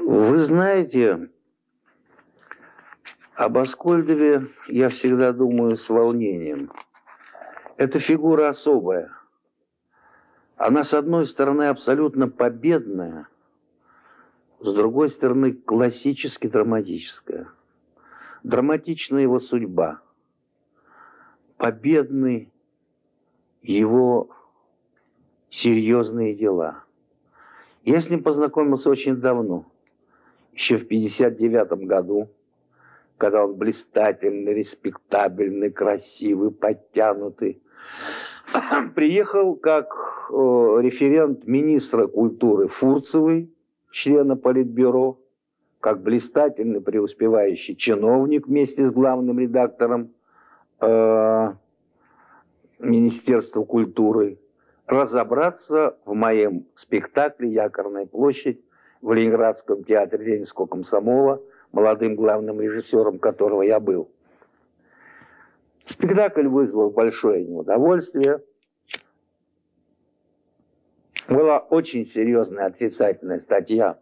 Вы знаете, об Аскольдове я всегда думаю с волнением. Это фигура особая. Она, с одной стороны, абсолютно победная, с другой стороны, классически драматическая. Драматична его судьба. Победны его серьезные дела. Я с ним познакомился очень давно, еще в 1959 году, когда он блистательный, респектабельный, красивый, подтянутый, приехал как референт министра культуры Фурцевой, члена Политбюро, как блистательный преуспевающий чиновник вместе с главным редактором Министерства культуры, разобраться в моем спектакле «Якорная площадь» в Ленинградском театре Ленинского комсомола, молодым главным режиссером которого я был. Спектакль вызвал большое неудовольствие. Была очень серьезная отрицательная статья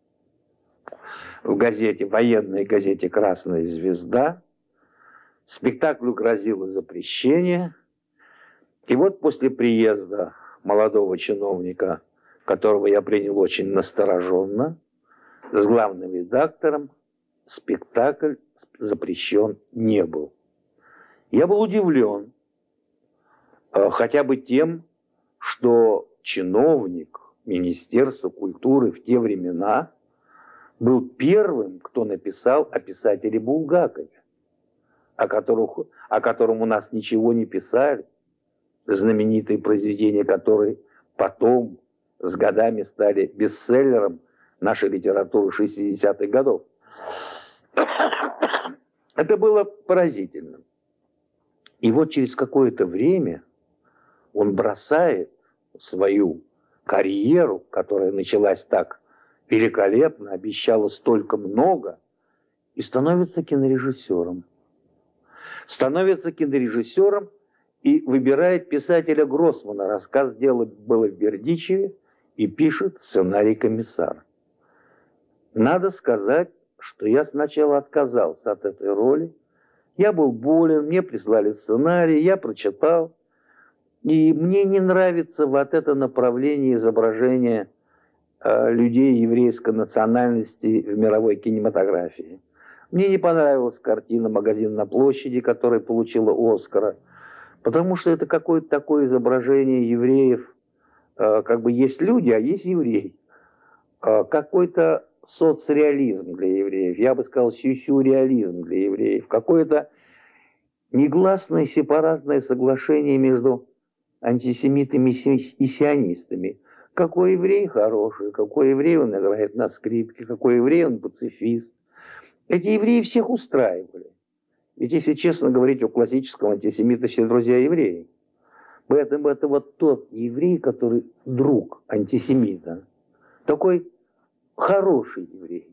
в газете, военной газете «Красная звезда». Спектаклю грозило запрещение. И вот после приезда молодого чиновника, которого я принял очень настороженно, с главным редактором, спектакль запрещен не был. Я был удивлен хотя бы тем, что чиновник Министерства культуры в те времена был первым, кто написал о писателе Булгакове, о котором у нас ничего не писали, знаменитые произведения, которые потом с годами стали бестселлером нашей литературы 60-х годов. Это было поразительно. И вот через какое-то время он бросает свою карьеру, которая началась так великолепно, обещала столько много, и становится кинорежиссером. Становится кинорежиссером и выбирает писателя Гроссмана. Рассказ «Дело было в Бердичеве» и пишет сценарий «Комиссар». Надо сказать, что я сначала отказался от этой роли. Я был болен, мне прислали сценарий, я прочитал. И мне не нравится вот это направление изображения людей еврейской национальности в мировой кинематографии. Мне не понравилась картина «Магазин на площади», которая получила Оскара, потому что это какое-то такое изображение евреев, как бы есть люди, а есть евреи. Какой-то соцреализм для евреев, я бы сказал, сюрреализм для евреев, какое-то негласное сепаратное соглашение между антисемитами и сионистами. Какой еврей хороший, какой еврей он играет на скрипке, какой еврей он пацифист. Эти евреи всех устраивали. Ведь если честно говорить о классическом антисемите, все друзья евреи. Поэтому это вот тот еврей, который друг антисемита. Такой хороший еврей.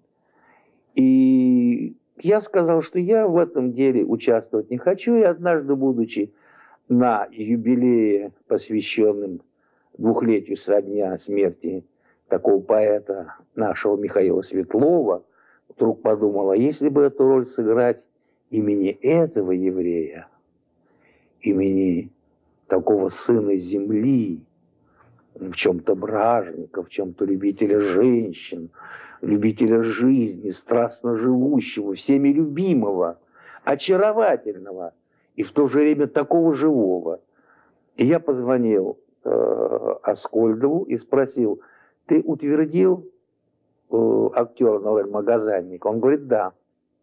И я сказал, что я в этом деле участвовать не хочу. И однажды, будучи на юбилее, посвященном 2-летию со дня смерти такого поэта нашего Михаила Светлова, вдруг подумала, если бы эту роль сыграть имени этого еврея, имени такого сына земли, в чем-то бражника, в чем-то любителя женщин, любителя жизни, страстно живущего, всеми любимого, очаровательного и в то же время такого живого. И я позвонил Аскольдову и спросил, ты утвердил актера на роль Магазанника? Он говорит, да.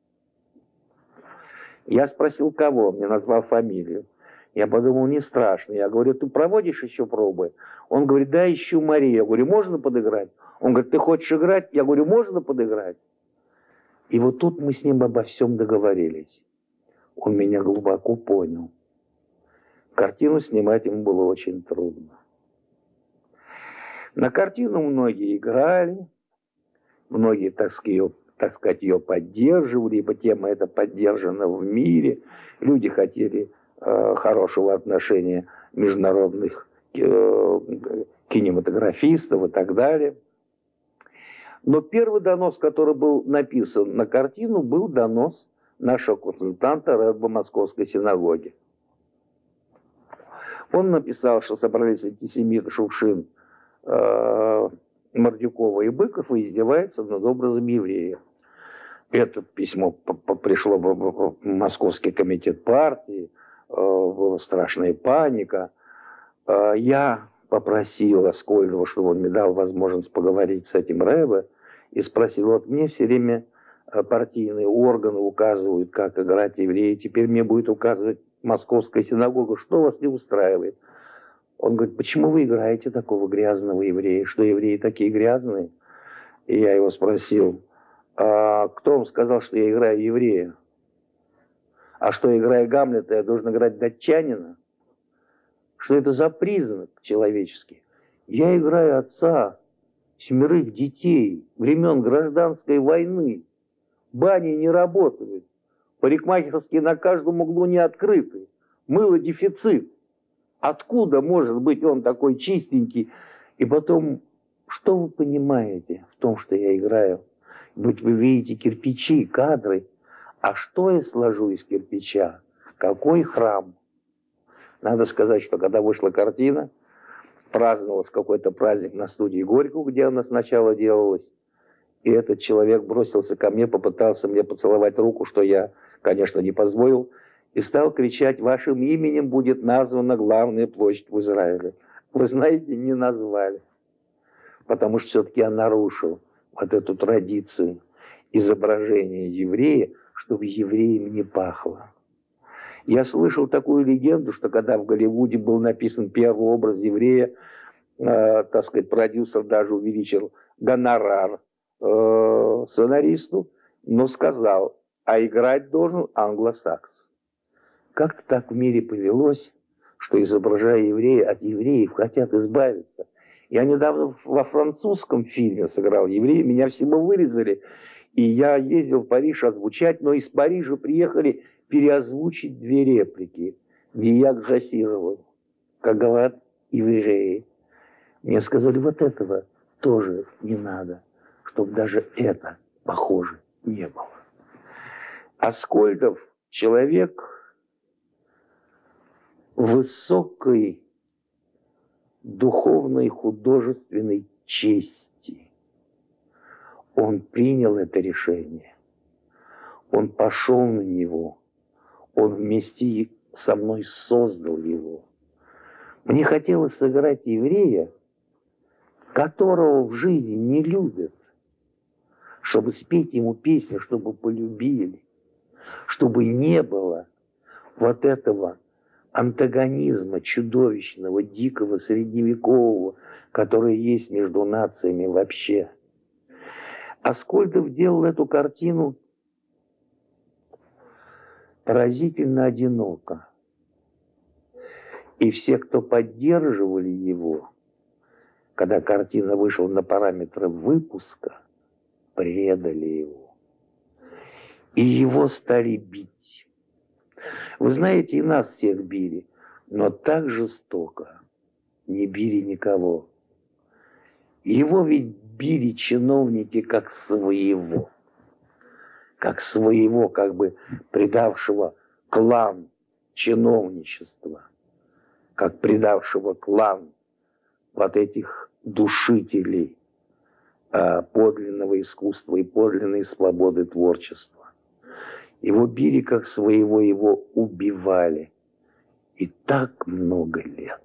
Я спросил, кого? Мне назвал фамилию. Я подумал, не страшно. Я говорю, ты проводишь еще пробы? Он говорит, да, ищу Марию. Я говорю, можно подыграть? Он говорит, ты хочешь играть? Я говорю, можно подыграть? И вот тут мы с ним обо всем договорились. Он меня глубоко понял. Картину снимать ему было очень трудно. На картину многие играли, многие, так сказать, ее поддерживали, ибо тема эта поддержана в мире. Люди хотели хорошего отношения международных кинематографистов и так далее. Но первый донос, который был написан на картину, был донос нашего консультанта рэба Московской синагоги. Он написал, что собрались антисемиты Шукшин, Мордюкова и Быков и издеваются над образом еврея. Это письмо пришло в Московский комитет партии, была страшная паника. Я попросил Аскольдова, чтобы он мне дал возможность поговорить с этим рэбе, и спросил: вот мне все время партийные органы указывают, как играть евреи, теперь мне будет указывать Московская синагога, что вас не устраивает? Он говорит: почему вы играете такого грязного еврея? Что евреи такие грязные? И я его спросил: а кто вам сказал, что я играю еврея? А что, играя Гамлета, я должен играть датчанина? Что это за признак человеческий? Я играю отца 7 детей, времен гражданской войны. Бани не работают, парикмахерские на каждом углу не открыты, мыло дефицит. Откуда может быть он такой чистенький? И потом, что вы понимаете в том, что я играю? Быть вы видите кирпичи, кадры. А что я сложу из кирпича? Какой храм? Надо сказать, что когда вышла картина, праздновался какой-то праздник на студии Горького, где она сначала делалась, и этот человек бросился ко мне, попытался мне поцеловать руку, что я, конечно, не позволил, и стал кричать: вашим именем будет названа главная площадь в Израиле. Вы знаете, не назвали, потому что все-таки я нарушил вот эту традицию изображения еврея, чтобы евреем не пахло. Я слышал такую легенду, что когда в Голливуде был написан первый образ еврея, так сказать, продюсер даже увеличил гонорар сценаристу, но сказал: а играть должен англосакс. Как-то так в мире повелось, что, изображая еврея, от евреев хотят избавиться. Я недавно во французском фильме сыграл еврея, меня всего вырезали, и я ездил в Париж озвучать, но из Парижа приехали переозвучить 2 реплики. Гияк Джасирову, как говорят евреи. Мне сказали: вот этого тоже не надо, чтобы даже это похоже не было. Аскольдов человек высокой духовной художественной чести. Он принял это решение, он пошел на него, он вместе со мной создал его. Мне хотелось сыграть еврея, которого в жизни не любят, чтобы спеть ему песню, чтобы полюбили, чтобы не было вот этого антагонизма чудовищного, дикого, средневекового, который есть между нациями вообще. Аскольдов делал эту картину поразительно одиноко. И все, кто поддерживали его, когда картина вышла на параметры выпуска, предали его. И его стали бить. Вы знаете, и нас всех били, но так жестоко не били никого. Его ведь били чиновники как своего, как бы предавшего клан чиновничества, как предавшего клан вот этих душителей подлинного искусства и подлинной свободы творчества. Его били как своего, его убивали. И так много лет.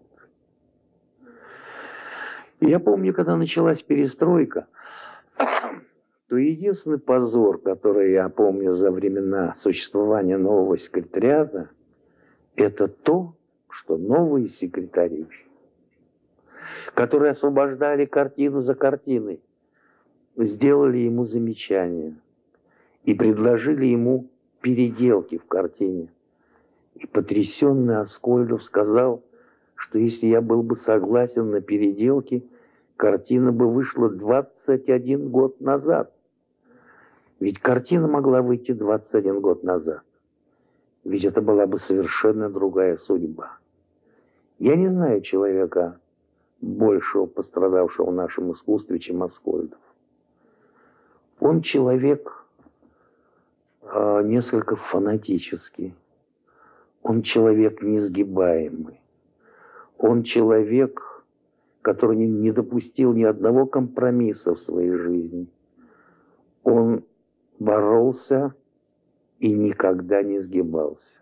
Я помню, когда началась перестройка, то единственный позор, который я помню за времена существования нового секретариата, это то, что новые секретари, которые освобождали картину за картиной, сделали ему замечания и предложили ему переделки в картине. И потрясенный Аскольдов сказал, что если я был бы согласен на переделки, картина бы вышла 21 год назад. Ведь картина могла выйти 21 год назад. Ведь это была бы совершенно другая судьба. Я не знаю человека, большего пострадавшего в нашем искусстве, чем Аскольдов. Он человек несколько фанатический, он человек несгибаемый, он человек, который не допустил ни одного компромисса в своей жизни. Он боролся и никогда не сгибался.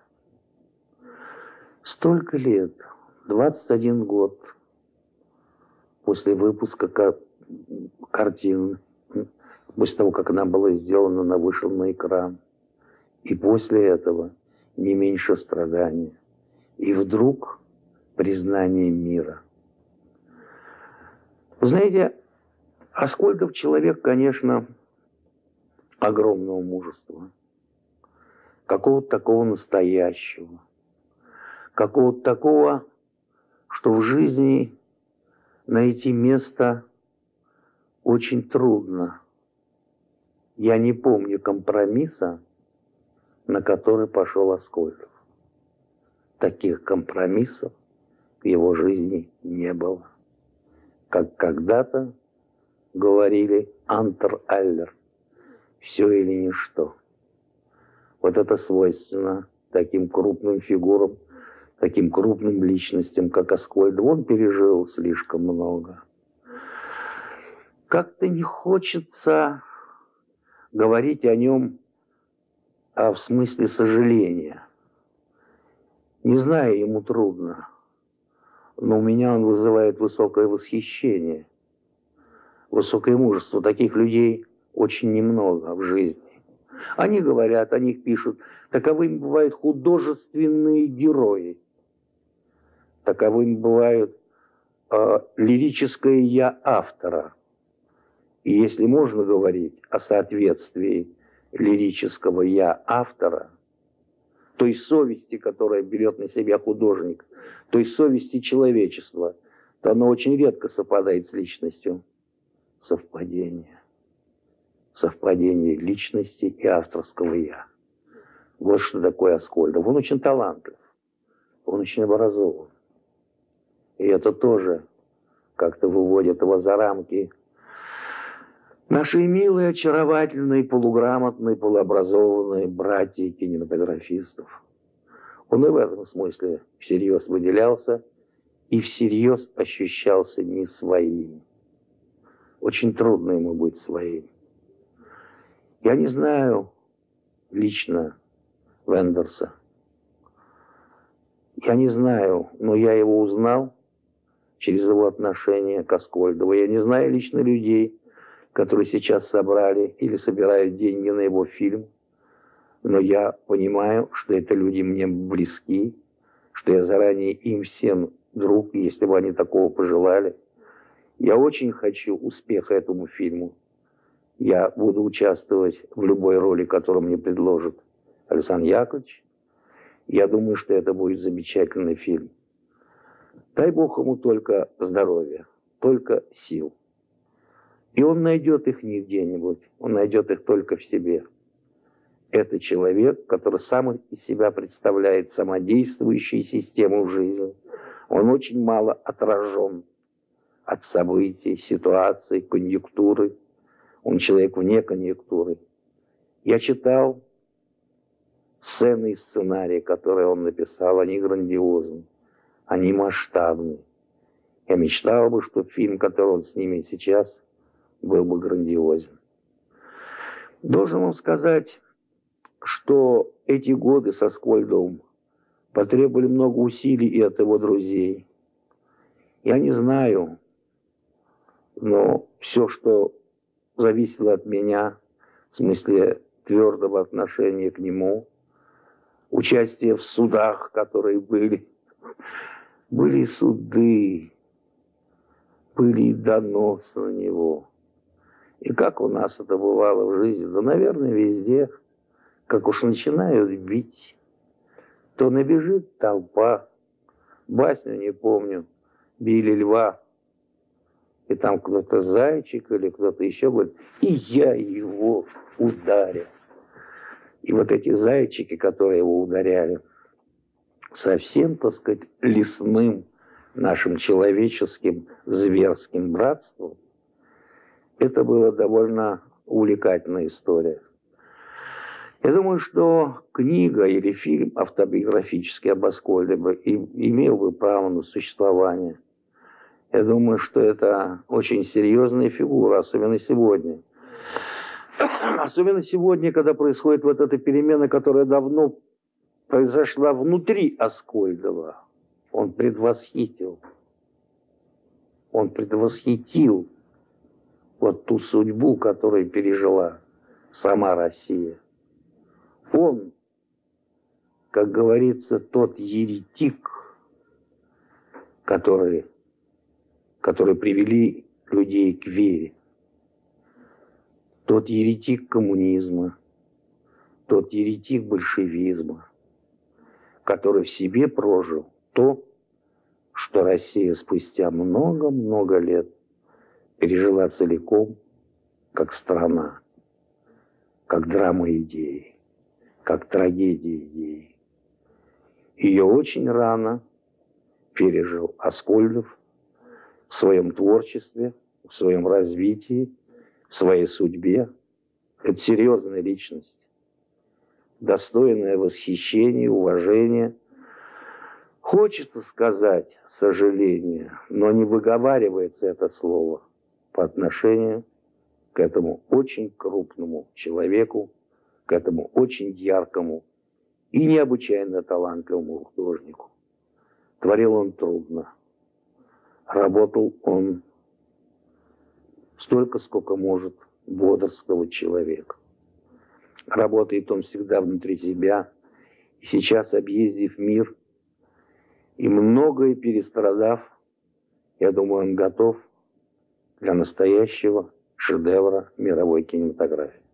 Столько лет, 21 год после выпуска картины, после того, как она была сделана, она вышла на экран. И после этого не меньше страдания. И вдруг признание мира. Вы знаете, Аскольдов человек, конечно, огромного мужества. Какого-то такого настоящего. Какого-то такого, что в жизни найти место очень трудно. Я не помню компромисса, на который пошел Аскольдов. Таких компромиссов в его жизни не было. Как когда-то говорили Антер Аллер: все или ничто. Вот это свойственно таким крупным фигурам, таким крупным личностям, как Аскольдов. Он пережил слишком много. Как-то не хочется говорить о нем в смысле сожаления. Не знаю, ему трудно, но у меня он вызывает высокое восхищение, высокое мужество. Таких людей очень немного в жизни. Они говорят, о них пишут, таковыми бывают художественные герои, таковыми бывают лирическое «я» автора. И если можно говорить о соответствии лирического «я» автора, той совести, которая берет на себя художник, той совести человечества, то оно очень редко совпадает с личностью. Совпадение. Совпадение личности и авторского «я». Вот что такое Аскольдов. Он очень талантлив, он очень образован. И это тоже как-то выводит его за рамки наши милые, очаровательные, полуграмотные, полуобразованные братья-кинематографистов. Он и в этом смысле всерьез выделялся и всерьез ощущался не своим. Очень трудно ему быть своим. Я не знаю лично Вендерса. Я не знаю, но я его узнал через его отношение к Аскольдову. Я не знаю лично людей, которые сейчас собрали или собирают деньги на его фильм. Но я понимаю, что это люди мне близки, что я заранее им всем друг, если бы они такого пожелали. Я очень хочу успеха этому фильму. Я буду участвовать в любой роли, которую мне предложит Александр Яковлевич. Я думаю, что это будет замечательный фильм. Дай Бог ему только здоровья, только сил. И он найдет их не где-нибудь, он найдет их только в себе. Это человек, который сам из себя представляет самодействующую систему в жизни. Он очень мало отражен от событий, ситуаций, конъюнктуры. Он человек вне конъюнктуры. Я читал сцены и сценарии, которые он написал. Они грандиозны, они масштабны. Я мечтал бы, чтобы фильм, который он снимет сейчас, был бы грандиозен. Должен вам сказать, что эти годы со Аскольдовым потребовали много усилий и от его друзей. Я не знаю, но все, что зависело от меня, в смысле твердого отношения к нему, участие в судах, которые были и суды, были и доносы на него. И как у нас это бывало в жизни? Да, наверное, везде. Как уж начинают бить, то набежит толпа. Басню не помню. Били льва. И там кто-то зайчик или кто-то еще говорит, и я его ударил. И вот эти зайчики, которые его ударяли, совсем, так сказать, лесным нашим человеческим зверским братством, это было довольно увлекательная история. Я думаю, что книга или фильм автобиографический об Аскольде бы имел бы право на существование. Я думаю, что это очень серьезная фигура, особенно сегодня. Особенно сегодня, когда происходит вот эта перемена, которая давно произошла внутри Аскольдова. Он предвосхитил вот ту судьбу, которую пережила сама Россия. Он, как говорится, тот еретик, который привели людей к вере. Тот еретик коммунизма, тот еретик большевизма, который в себе прожил то, что Россия спустя много-много лет пережила целиком, как страна, как драма идеи, как трагедия идеи. Ее очень рано пережил Аскольдов в своем творчестве, в своем развитии, в своей судьбе. Это серьезная личность, достойная восхищения, уважения. Хочется сказать сожаление, но не выговаривается это слово по отношению к этому очень крупному человеку, к этому очень яркому и необычайно талантливому художнику. Творил он трудно. Работал он столько, сколько может бодрствовать человек. Работает он всегда внутри себя. И сейчас, объездив мир и многое перестрадав, я думаю, он готов для настоящего шедевра мировой кинематографии.